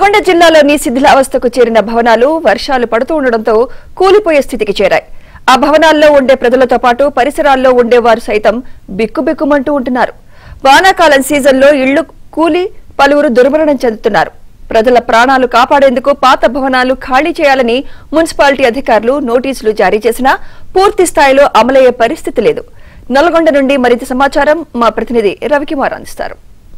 నల్గొండ జిల్లాలోని శిథిలావస్థకు చేరిన భవనాలు వర్షాలు పడుతూ ఉండడంతో కూలిపోయే స్థితికి చేరాయి. ఆ భవనాల్లో ఉండే ప్రజలతో పాటు పరిసరాల్లో ఉండేవారు సైతం బిక్కుబిక్కుమంటూ ఉంటున్నారు. వానాకాలం సీజన్లో ఇళ్లు కూలి పలువురు దుర్మరణం చెందుతున్నారు. ప్రజల ప్రాణాలు కాపాడేందుకు పాత భవనాలు ఖాళీ చేయాలని మున్సిపాలిటీ అధికారులు నోటీసులు జారీ చేసినా పూర్తి స్థాయిలో అమలయ్యే పరిస్థితి లేదు. నల్గొండ నుండి మరింత సమాచారం మా ప్రతినిధి రవికుమార్ అందిస్తారు.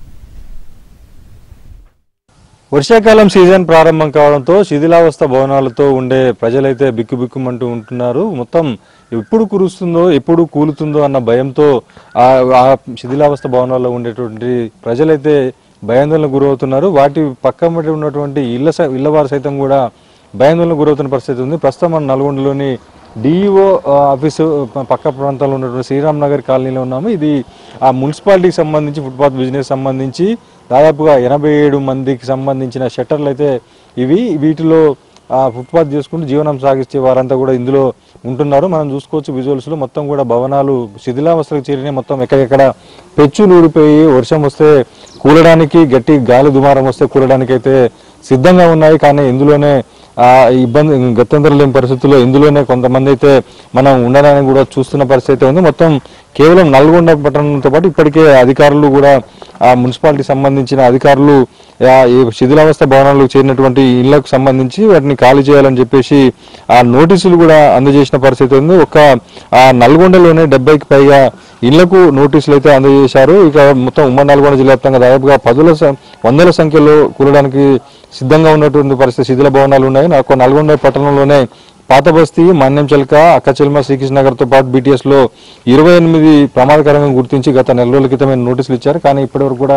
వర్షాకాలం సీజన్ ప్రారంభం కావడంతో శిథిలావస్థ భవనాలతో ఉండే ప్రజలైతే బిక్కుబిక్కుమంటూ ఉంటున్నారు. మొత్తం ఎప్పుడు కురుస్తుందో ఎప్పుడు కూలుతుందో అన్న భయంతో ఆ శిథిలావస్థ భవనాల్లో ఉండేటువంటి ప్రజలైతే భయాందోళనకు గురవుతున్నారు. వాటి పక్కన ఉన్నటువంటి ఇళ్లవారు సైతం కూడా భయాందోళనకు గురవుతున్న పరిస్థితి ఉంది. ప్రస్తుతం మన నల్గొండలోని డిఈఓ ఆఫీసు పక్క ప్రాంతంలో ఉన్నటువంటి శ్రీరామ్ నగర్ కాలనీలో ఉన్నాము. ఇది ఆ మున్సిపాలిటీకి సంబంధించి ఫుట్పాత్ బిజినెస్ సంబంధించి దాదాపుగా 87 మందికి సంబంధించిన షట్టర్లు అయితే వీటిలో ఫుట్పాత్ చేసుకుంటూ జీవనం సాగిస్తే వారంతా కూడా ఇందులో ఉంటున్నారు. మనం చూసుకోవచ్చు విజువల్స్లో మొత్తం కూడా భవనాలు శిథిలావస్థలకు చేరినాయి. మొత్తం ఎక్కడెక్కడ పెచ్చులు ఊడిపోయి వర్షం వస్తే కూలడానికి, గట్టి గాలి దుమారం వస్తే కూలడానికి అయితే సిద్ధంగా ఉన్నాయి. కానీ ఇందులోనే ఇబ్బంది గత్యంతరం లేని పరిస్థితుల్లో ఇందులోనే కొంతమంది అయితే మనం ఉండడానికి కూడా చూస్తున్న పరిస్థితి ఉంది. మొత్తం కేవలం నల్గొండ పట్టణంతో పాటు ఇప్పటికే అధికారులు కూడా ఆ మున్సిపాలిటీ సంబంధించిన అధికారులు ఈ శిథిలావస్థ భవనాలకు చేరినటువంటి ఇళ్లకు సంబంధించి వాటిని ఖాళీ చేయాలని చెప్పేసి ఆ నోటీసులు కూడా అందజేసిన పరిస్థితి ఉంది. నల్గొండలోనే 70కి పైగా ఇళ్లకు నోటీసులు అయితే అందజేశారు. ఇక మొత్తం ఉమ్మడి నల్గొండ జిల్లా వ్యాప్తంగా దాదాపుగా వందల సంఖ్యలో కూలడానికి సిద్ధంగా ఉన్నటువంటి పరిస్థితి శిథిల భవనాలు ఉన్నాయి. నల్గొండ పట్టణంలోనే పాత బస్తీ, మన్యం చెలక, అక్కచెల్మ, శ్రీకృష్ణ నగర్ తో పాటు బీటీఎస్ లో 28 ప్రమాదకరంగా గుర్తించి గత నెల రోజుల క్రితమే నోటీసులు ఇచ్చారు. కానీ ఇప్పటివరకు కూడా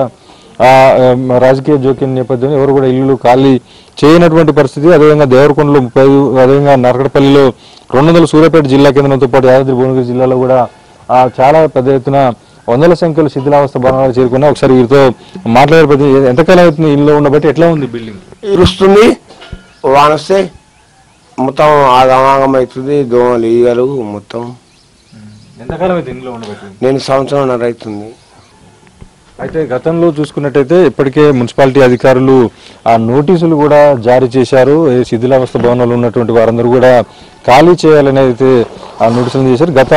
రాజకీయ జోక్యం నేపథ్యంలో ఎవరు కూడా ఇల్లు ఖాళీ చేయనటువంటి పరిస్థితి. అదేవిధంగా దేవరకొండలో 35, అదేవిధంగా నరకటపల్లిలో 200, సూర్యాపేట జిల్లా కేంద్రంతో పాటు యాదాద్రి భువనగిరి జిల్లాలో కూడా చాలా పెద్ద ఎత్తున వందల సంఖ్యలో శిథిలావస్థ భవనాలు చేరుకున్నా. ఒకసారి వీరితో మాట్లాడే ఎంతకాలం అవుతుంది ఇల్లు ఉండబట్టి ఎట్లా ఉంది బిల్డింగ్? ఇరుస్తుంది, వానొస్తే మొత్తం ఆగమాగం అవుతుంది, దోమలు ఈగలు మొత్తం. ఎంతకాలం అయితే ఇంట్లో ఉండబట్టి? నేను సంవత్సరం అవుతుంది. అయితే గతంలో చూసుకున్నట్టయితే ఇప్పటికే మున్సిపాలిటీ అధికారులు ఆ నోటీసులు కూడా జారీ చేశారు. శిథిలావస్థ భవనాలు ఉన్నటువంటి వారందరూ కూడా ఖాళీ చేయాలని అయితే ఆ నోటీసులు చేశారు. గత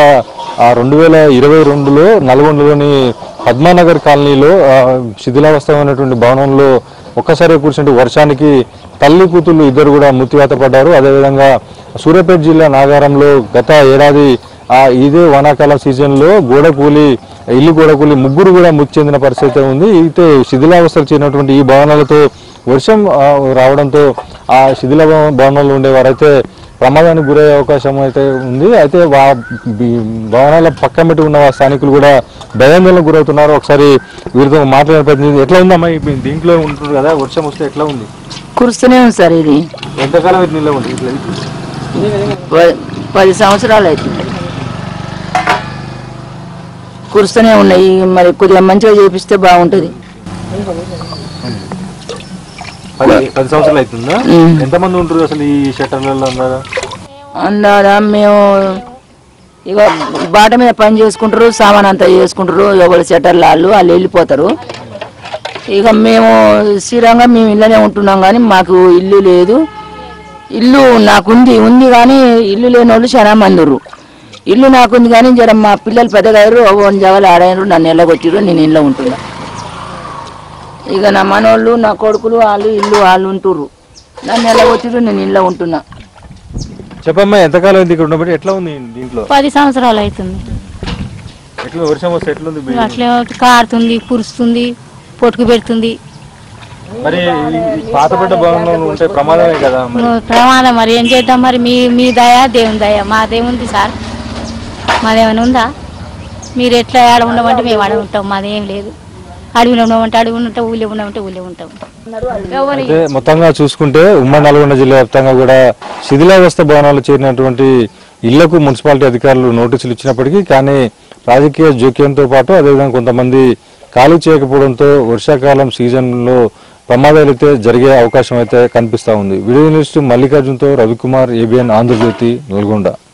2022లో నల్గొండలోని పద్మానగర్ కాలనీలో శిథిలావస్థ ఉన్నటువంటి భవనంలో ఒక్కసారి కూర్చుంటే వర్షానికి తల్లి కూతుళ్ళు ఇద్దరు కూడా మృత్యువాత పడ్డారు. అదేవిధంగా సూర్యాపేట జిల్లా నాగారంలో గత ఏడాది ఇదే వానాకాల సీజన్లో ఇల్లు గోడకూలి ముగ్గురు కూడా మృతి చెందిన పరిస్థితి ఉంది. అయితే శిథిలావస్థకు చేరినటువంటి ఈ భవనాలతో వర్షం రావడంతో ఆ శిథిల భవనాల్లో ఉండేవారైతే ప్రమాదానికి గురయ్యే అవకాశం అయితే ఉంది. అయితే భవనాల పక్కన ఉన్న స్థానికులు కూడా భయాందోళనకు గురవుతున్నారు. ఒకసారి వీరితో మాట్లాడే ప్రతినిధి ఎట్లా ఉందమ్మా? దీంట్లో ఉంటున్నారు కదా, వర్షం వస్తే ఎట్లా ఉంది? కురుస్తూనే ఉంది సార్. ఇది ఎంతకాలం అయితే నిల్వ ఉంది? 10 సంవత్సరాలు అవుతుంది. కురుస్తూనే ఉన్నాయి. మరి కొద్దిగా మంచిగా చేపిస్తే బాగుంటుంది. 10 సంవత్సరాలు అవుతుందా? ఎంతమంది ఉంటారు అసలు ఈ షట్టర్లలో? అందాదా మేము ఇక బాట మీద పని చేసుకుంటారు, సామాన్ అంతా చేసుకుంటారు. ఎవరు షట్టర్లు వాళ్ళు వెళ్ళిపోతారు. ఇక మేము స్థిరంగా మేము ఇళ్ళనే ఉంటున్నాం. కానీ మాకు ఇల్లు లేదు. ఇల్లు నాకుంది కానీ ఇల్లు లేని వాళ్ళు చాలా మంది ఉర్రు. ఇల్లు నాకుంది కానీ జర మా పిల్లలు పెద్దగా జగలు ఆడారు, నన్ను ఎల్లగొట్టిరు. నేను ఇళ్ళలో ఉంటున్నా. ఇక నా మనోళ్ళు, నా కొడుకులు వాళ్ళు ఉంటుర్రు. నన్ను ఎల్లగొట్టిరు, నేను ఇళ్ళలో ఉంటున్నా. చెప్పమ్మా, ఎంతకాలం అయింది ఇక్కడ ఉండబట్టి? ఎట్లా ఉంది దీంట్లో? 10 సంవత్సరాలు అవుతుంది. ఎట్లా వర్షం వస్తే ఎట్లుంది? అట్లే కారుతుంది, కురుస్తుంది, పొట్టుకు పెడుతుంది. మరి పాతబడ్డ భవనంలో ఉంటే ప్రమాదమే కదా? ప్రమాదం. మరి ఏం చేద్దాం? మరి మీ దయ, దేవుని దయ. మాదేముంది సార్? మాదేమైనా ఉందా? మీరు ఎట్లా ఆడ ఉండమంటే మేము ఆడ ఉంటాం. మాదేం లేదు. అడవిలో ఉండమంటే అడవి ఉంటాం, ఊళ్ళో ఉండమంటే ఊళ్ళో ఉంటాం. మొత్తంగా చూసుకుంటే ఉమ్మడి నల్గొండ జిల్లా వ్యాప్తంగా కూడా శిథిలావస్థ భవనాలు చేరినటువంటి ఇళ్లకు మున్సిపాలిటీ అధికారులు నోటీసులు ఇచ్చినప్పటికీ కానీ రాజకీయ జోక్యంతో పాటు అదేవిధంగా కొంతమంది ఖాళీ చేయకపోవడంతో వర్షాకాలం సీజన్లో ప్రమాదాలు అయితే జరిగే అవకాశం అయితే కనిపిస్తూ ఉంది. వీడియో జర్నలిస్ట్ మల్లికార్జున్తో రవికుమార్, ABN ఆంధ్రజ్యోతి, నల్గొండ.